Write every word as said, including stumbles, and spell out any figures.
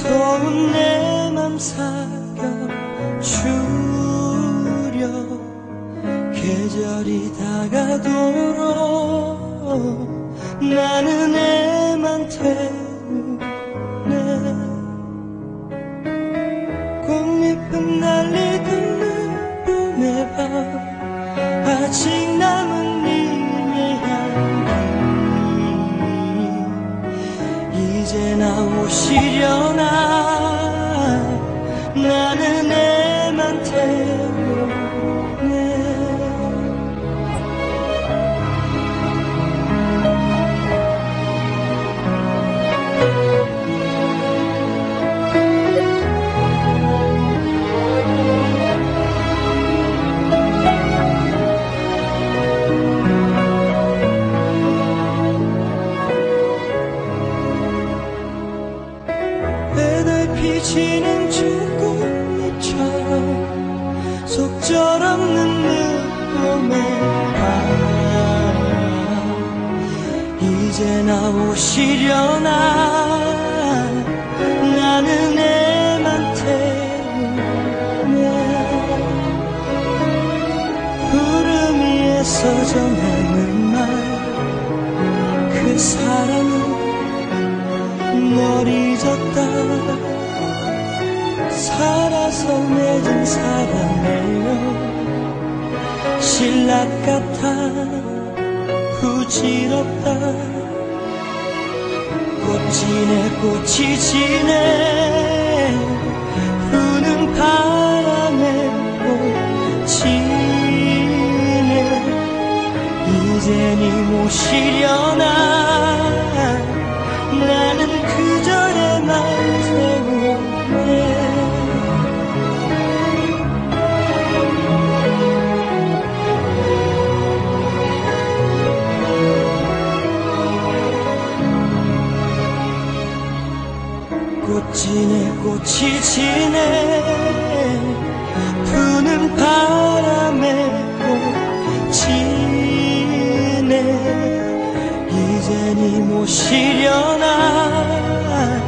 더운 내 맘 사겨주려 계절이 다가도록 나는 애만 태우네. 꽃잎은 날리던 봄의 밤 아직 남은 님의 향기 이제 나 오시려나. 나는 애만 태우네. 피지는 죽음이처럼 속절없는 눈물에 아 이제 나 오시려나. 나는 애만 태우네. 구름 위에서 전하는 말 그 사랑은 널 잊었다. 살아서 맺은 사랑이여 신락 같아 부질없다. 꽃이 지네 꽃이 지네 부는 바람에 꽃이네. 이제 니 모시려나. 나는 그저 애만 세우네. 꽃이 지네 꽃이 지네 부는 바람에 꽃이네. 이제 니 모시려나.